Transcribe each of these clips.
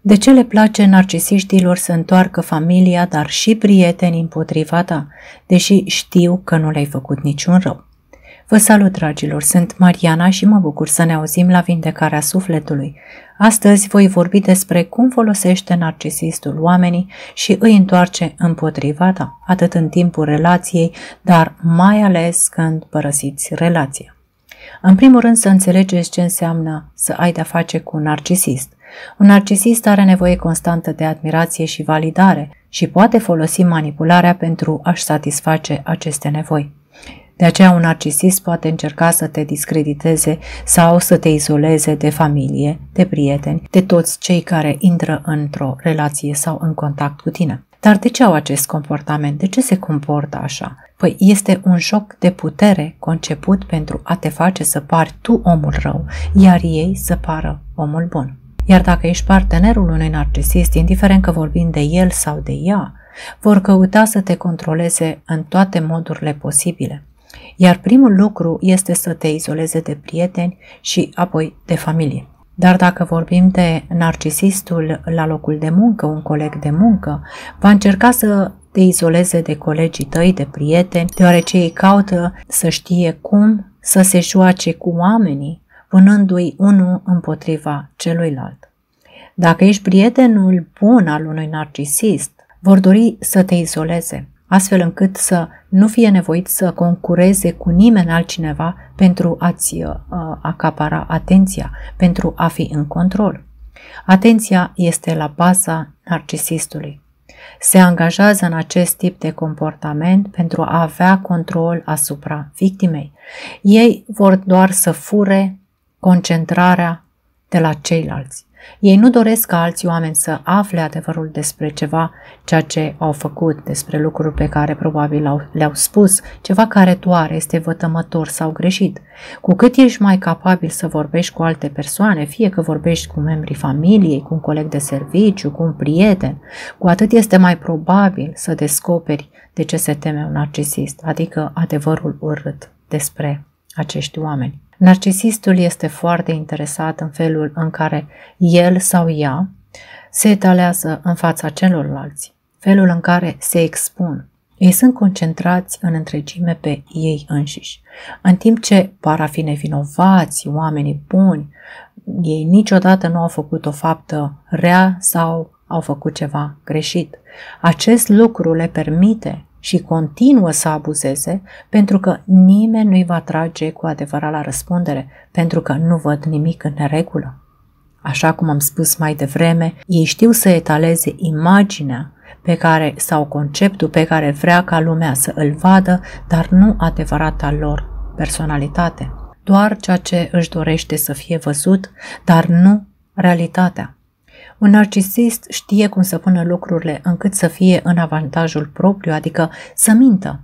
De ce le place narcisiștilor să întoarcă familia, dar și prietenii împotriva ta, deși știu că nu le-ai făcut niciun rău? Vă salut, dragilor, sunt Mariana și mă bucur să ne auzim la Vindecarea Sufletului. Astăzi voi vorbi despre cum folosește narcisistul oamenii și îi întoarce împotriva ta, atât în timpul relației, dar mai ales când părăsiți relația. În primul rând să înțelegeți ce înseamnă să ai de-a face cu un narcisist. Un narcisist are nevoie constantă de admirație și validare și poate folosi manipularea pentru a-și satisface aceste nevoi. De aceea un narcisist poate încerca să te discrediteze sau să te izoleze de familie, de prieteni, de toți cei care intră într-o relație sau în contact cu tine. Dar de ce au acest comportament? De ce se comportă așa? Păi este un joc de putere conceput pentru a te face să pari tu omul rău, iar ei să pară omul bun. Iar dacă ești partenerul unui narcisist, indiferent că vorbim de el sau de ea, vor căuta să te controleze în toate modurile posibile. Iar primul lucru este să te izoleze de prieteni și apoi de familie. Dar dacă vorbim de narcisistul la locul de muncă, un coleg de muncă, va încerca să te izoleze de colegii tăi, de prieteni, deoarece ei caută să știe cum să se joace cu oamenii, punându-i unul împotriva celuilalt. Dacă ești prietenul bun al unui narcisist, vor dori să te izoleze, astfel încât să nu fie nevoit să concureze cu nimeni altcineva pentru a-ți acapara atenția, pentru a fi în control. Atenția este la baza narcisistului. Se angajează în acest tip de comportament pentru a avea control asupra victimei. Ei vor doar să fure concentrarea de la ceilalți. Ei nu doresc ca alți oameni să afle adevărul despre ceva, ceea ce au făcut, despre lucruri pe care probabil le-au spus, ceva care doar este vătămător sau greșit. Cu cât ești mai capabil să vorbești cu alte persoane, fie că vorbești cu membrii familiei, cu un coleg de serviciu, cu un prieten, cu atât este mai probabil să descoperi de ce se teme un narcisist, adică adevărul urât despre acești oameni. Narcisistul este foarte interesat în felul în care el sau ea se etalează în fața celorlalți, felul în care se expun. Ei sunt concentrați în întregime pe ei înșiși, în timp ce par a fi nevinovați, oamenii buni, ei niciodată nu au făcut o faptă rea sau au făcut ceva greșit. Acest lucru le permite și continuă să abuzeze pentru că nimeni nu-i va trage cu adevărat la răspundere, pentru că nu văd nimic în neregulă. Așa cum am spus mai devreme, ei știu să etaleze imaginea pe care sau conceptul pe care vrea ca lumea să îl vadă, dar nu adevărata lor personalitate. Doar ceea ce își dorește să fie văzut, dar nu realitatea. Un narcisist știe cum să pună lucrurile încât să fie în avantajul propriu, adică să mintă.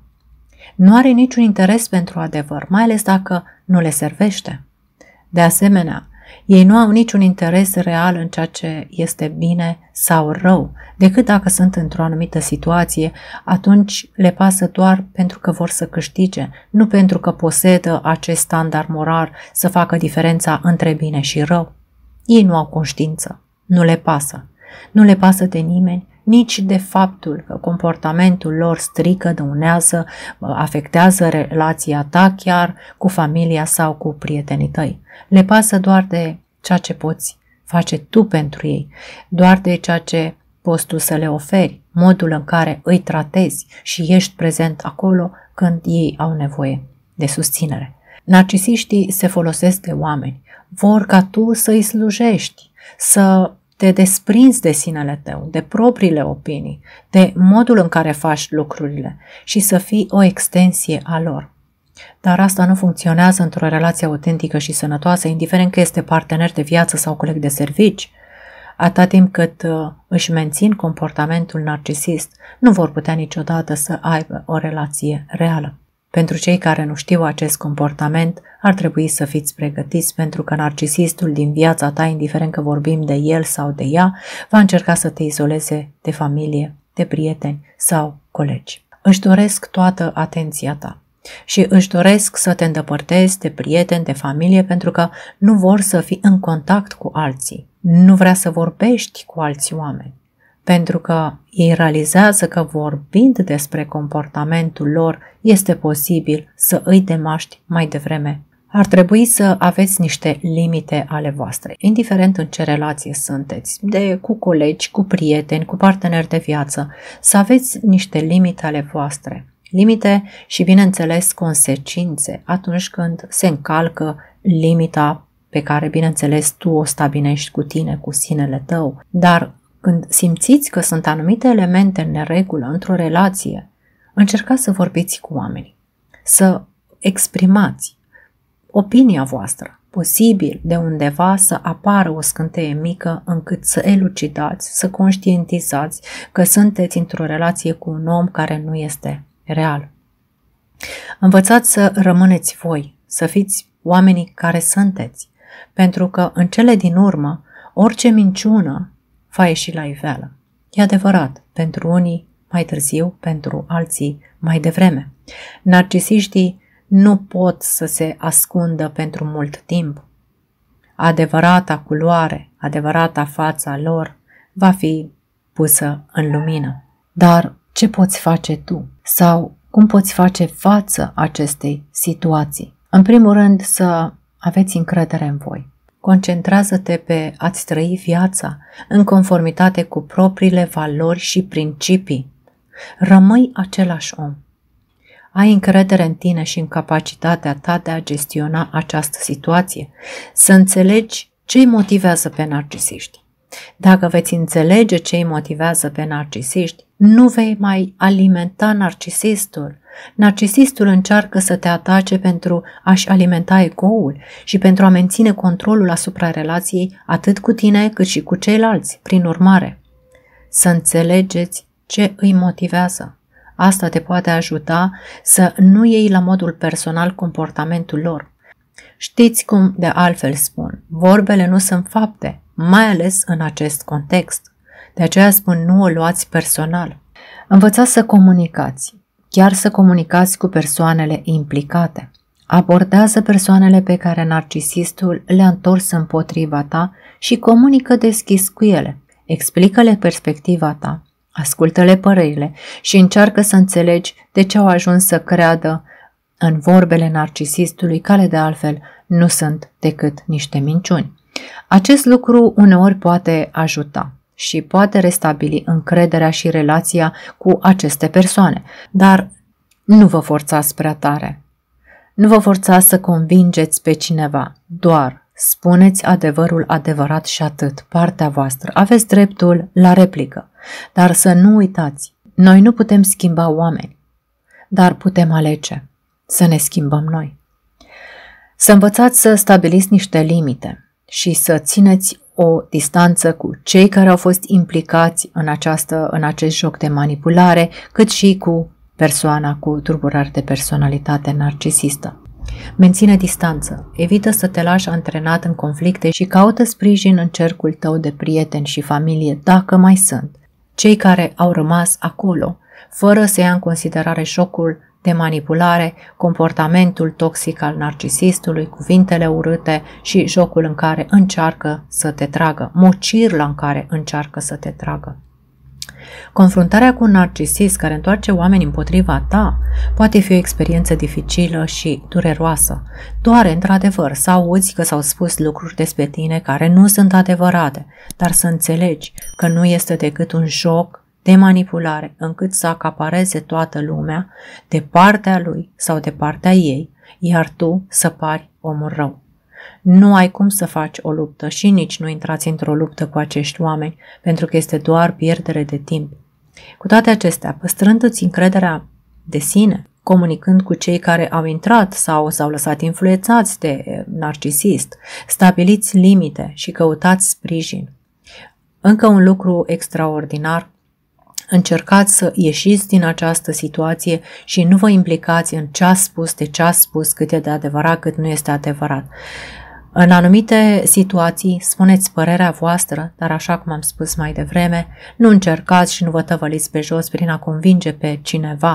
Nu are niciun interes pentru adevăr, mai ales dacă nu le servește. De asemenea, ei nu au niciun interes real în ceea ce este bine sau rău, decât dacă sunt într-o anumită situație, atunci le pasă doar pentru că vor să câștige, nu pentru că posedă acest standard moral să facă diferența între bine și rău. Ei nu au conștiință. Nu le pasă. Nu le pasă de nimeni, nici de faptul că comportamentul lor strică, dăunează, afectează relația ta chiar cu familia sau cu prietenii tăi. Le pasă doar de ceea ce poți face tu pentru ei, doar de ceea ce poți tu să le oferi, modul în care îi tratezi și ești prezent acolo când ei au nevoie de susținere. Narcisiștii se folosesc de oameni, vor ca tu să îi slujești, să te desprinzi de sinele tău, de propriile opinii, de modul în care faci lucrurile și să fii o extensie a lor. Dar asta nu funcționează într-o relație autentică și sănătoasă, indiferent că este partener de viață sau coleg de servici. Atât timp cât își mențin comportamentul narcisist, nu vor putea niciodată să aibă o relație reală. Pentru cei care nu știu acest comportament, ar trebui să fiți pregătiți pentru că narcisistul din viața ta, indiferent că vorbim de el sau de ea, va încerca să te izoleze de familie, de prieteni sau colegi. Își doresc toată atenția ta. și își doresc să te îndepărtezi de prieteni, de familie, pentru că nu vor să fii în contact cu alții. Nu vrea să vorbești cu alți oameni, pentru că ei realizează că vorbind despre comportamentul lor este posibil să îi demaști mai devreme. Ar trebui să aveți niște limite ale voastre, indiferent în ce relație sunteți, cu colegi, cu prieteni, cu parteneri de viață, să aveți niște limite ale voastre. Limite și, bineînțeles, consecințe atunci când se încalcă limita pe care, bineînțeles, tu o stabilești cu tine, cu sinele tău. Dar când simțiți că sunt anumite elemente în neregulă într-o relație, încercați să vorbiți cu oamenii, să exprimați opinia voastră. Posibil de undeva să apară o scânteie mică încât să elucidați, să conștientizați că sunteți într-o relație cu un om care nu este real. Învățați să rămâneți voi, să fiți oamenii care sunteți, pentru că în cele din urmă orice minciună va ieși la iveală. E adevărat, pentru unii mai târziu, pentru alții mai devreme. Narcisiștii nu pot să se ascundă pentru mult timp. Adevărata culoare, adevărata fața lor va fi pusă în lumină. Dar ce poți face tu? Sau cum poți face față acestei situații? În primul rând, să aveți încredere în voi. Concentrează-te pe a-ți trăi viața în conformitate cu propriile valori și principii. Rămâi același om. Ai încredere în tine și în capacitatea ta de a gestiona această situație, să înțelegi ce îi motivează pe narcisiști. Dacă veți înțelege ce îi motivează pe narcisiști, nu vei mai alimenta narcisistul. Narcisistul încearcă să te atace pentru a-și alimenta egoul și pentru a menține controlul asupra relației atât cu tine cât și cu ceilalți. Prin urmare, să înțelegeți ce îi motivează. Asta te poate ajuta să nu iei la modul personal comportamentul lor. Știți cum de altfel spun, vorbele nu sunt fapte, mai ales în acest context. De aceea spun, nu o luați personal. Învățați să comunicați, chiar să comunicați cu persoanele implicate. Abordează persoanele pe care narcisistul le-a întors împotriva ta și comunică deschis cu ele. Explică-le perspectiva ta, ascultă-le părerile și încearcă să înțelegi de ce au ajuns să creadă în vorbele narcisistului, care de altfel nu sunt decât niște minciuni. Acest lucru uneori poate ajuta și poate restabili încrederea și relația cu aceste persoane, dar nu vă forțați prea tare. Nu vă forțați să convingeți pe cineva, doar spuneți adevărul adevărat și atât, partea voastră. Aveți dreptul la replică, dar să nu uitați, noi nu putem schimba oameni, dar putem alege să ne schimbăm noi. Să învățați să stabiliți niște limite și să țineți o distanță cu cei care au fost implicați în acest joc de manipulare, cât și cu persoana cu tulburări de personalitate narcisistă. Menține distanță, evită să te lași antrenat în conflicte și caută sprijin în cercul tău de prieteni și familie, dacă mai sunt. Cei care au rămas acolo, fără să ia în considerare șocul de manipulare, comportamentul toxic al narcisistului, cuvintele urâte și jocul în care încearcă să te tragă, mocirla în care încearcă să te tragă. Confruntarea cu un narcisist care întoarce oameni împotriva ta poate fi o experiență dificilă și dureroasă. Doare, într-adevăr, să auzi că s-au spus lucruri despre tine care nu sunt adevărate, dar să înțelegi că nu este decât un joc de manipulare încât să acapareze toată lumea de partea lui sau de partea ei, iar tu să pari omul rău. Nu ai cum să faci o luptă și nici nu intrați într-o luptă cu acești oameni, pentru că este doar pierdere de timp. Cu toate acestea, păstrându-ți încrederea de sine, comunicând cu cei care au intrat sau s-au lăsat influențați de narcisist, stabiliți limite și căutați sprijin. Încă un lucru extraordinar, încercați să ieșiți din această situație și nu vă implicați în ce a spus, de ce a spus, cât e de adevărat, cât nu este adevărat. În anumite situații spuneți părerea voastră, dar așa cum am spus mai devreme, nu încercați și nu vă tăvăliți pe jos prin a convinge pe cineva,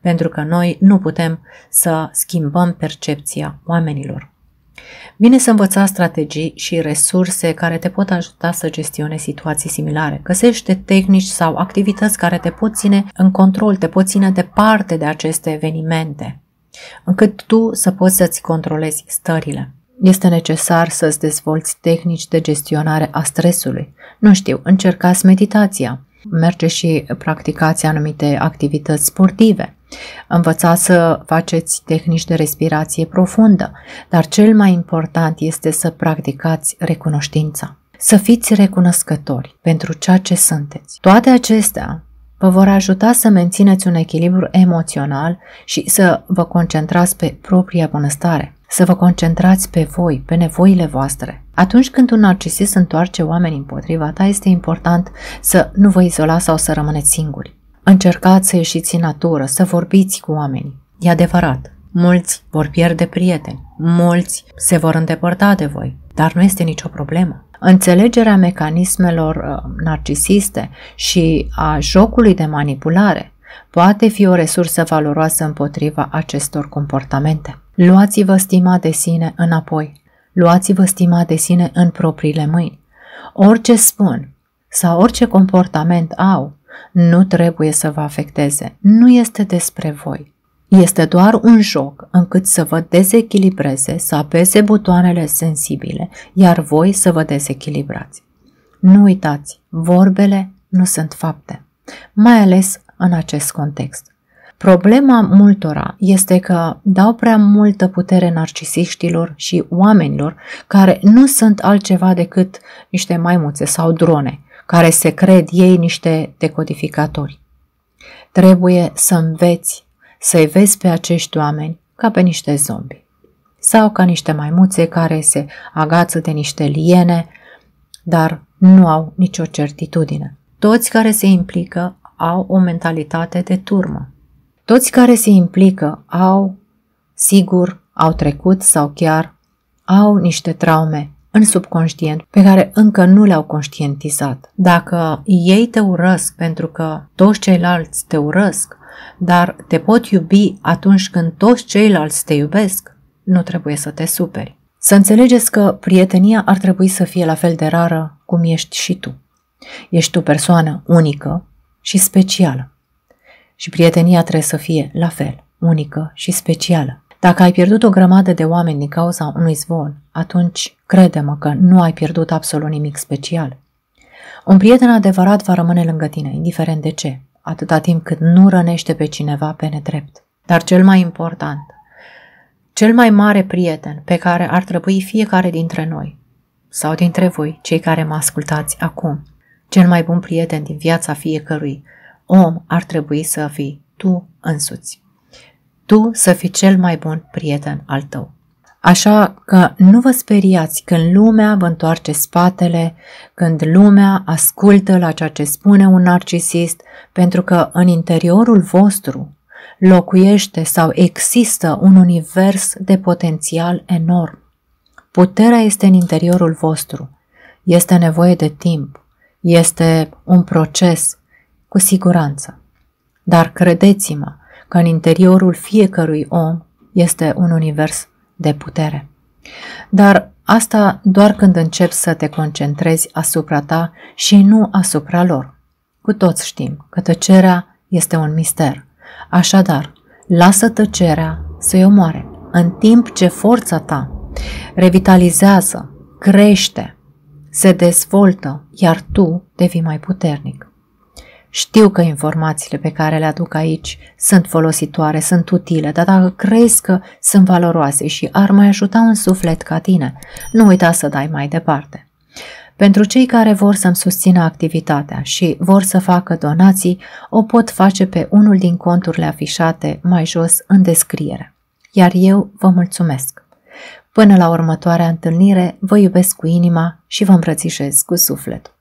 pentru că noi nu putem să schimbăm percepția oamenilor. Bine să învăța strategii și resurse care te pot ajuta să gestionezi situații similare. Găsește tehnici sau activități care te pot ține în control, te pot ține departe de aceste evenimente, încât tu să poți să-ți controlezi stările. Este necesar să-ți dezvolți tehnici de gestionare a stresului. Nu știu, încercați meditația, merge și practicați anumite activități sportive. Învățați să faceți tehnici de respirație profundă, dar cel mai important este să practicați recunoștința. Să fiți recunoscători pentru ceea ce sunteți. Toate acestea vă vor ajuta să mențineți un echilibru emoțional și să vă concentrați pe propria bunăstare, să vă concentrați pe voi, pe nevoile voastre. Atunci când un narcisist întoarce oamenii împotriva ta, este important să nu vă izolați sau să rămâneți singuri. Încercați să ieșiți în natură, să vorbiți cu oamenii. E adevărat, mulți vor pierde prieteni, mulți se vor îndepărta de voi, dar nu este nicio problemă. Înțelegerea mecanismelor narcisiste și a jocului de manipulare poate fi o resursă valoroasă împotriva acestor comportamente. Luați-vă stima de sine înapoi. Luați-vă stima de sine în propriile mâini. Orice spun sau orice comportament au, nu trebuie să vă afecteze. Nu este despre voi. Este doar un joc încât să vă dezechilibreze, să apese butoanele sensibile, iar voi să vă dezechilibrați. Nu uitați, vorbele nu sunt fapte, mai ales în acest context. Problema multora este că dau prea multă putere narcisiștilor și oamenilor care nu sunt altceva decât niște maimuțe sau drone, care se cred ei niște decodificatori. Trebuie să înveți să-i vezi pe acești oameni ca pe niște zombi sau ca niște maimuțe care se agață de niște liene, dar nu au nicio certitudine. Toți care se implică au o mentalitate de turmă. Toți care se implică au trecut sau chiar au niște traume în subconștient pe care încă nu le-au conștientizat. Dacă ei te urăsc pentru că toți ceilalți te urăsc, dar te pot iubi atunci când toți ceilalți te iubesc, nu trebuie să te superi. Să înțelegeți că prietenia ar trebui să fie la fel de rară cum ești și tu. Ești o persoană unică și specială. Și prietenia trebuie să fie la fel, unică și specială. Dacă ai pierdut o grămadă de oameni din cauza unui zvon, atunci crede-mă că nu ai pierdut absolut nimic special. Un prieten adevărat va rămâne lângă tine, indiferent de ce, atâta timp cât nu rănește pe cineva pe nedrept. Dar cel mai important, cel mai mare prieten pe care ar trebui fiecare dintre noi, sau dintre voi, cei care mă ascultați acum, cel mai bun prieten din viața fiecărui om ar trebui să fii tu însuți. Tu să fii cel mai bun prieten al tău. Așa că nu vă speriați când lumea vă întoarce spatele, când lumea ascultă la ceea ce spune un narcisist, pentru că în interiorul vostru locuiește sau există un univers de potențial enorm. Puterea este în interiorul vostru. Este nevoie de timp. Este un proces, cu siguranță. Dar credeți-mă că în interiorul fiecărui om este un univers de putere. Dar asta doar când începi să te concentrezi asupra ta și nu asupra lor. Cu toți știm că tăcerea este un mister. Așadar, lasă tăcerea să-i omoare, în timp ce forța ta revitalizează, crește, se dezvoltă, iar tu devii mai puternic. Știu că informațiile pe care le aduc aici sunt folositoare, sunt utile, dar dacă crezi că sunt valoroase și ar mai ajuta un suflet ca tine, nu uita să dai mai departe. Pentru cei care vor să-mi susțină activitatea și vor să facă donații, o pot face pe unul din conturile afișate mai jos în descriere. Iar eu vă mulțumesc. Până la următoarea întâlnire, vă iubesc cu inima și vă îmbrățișez cu sufletul.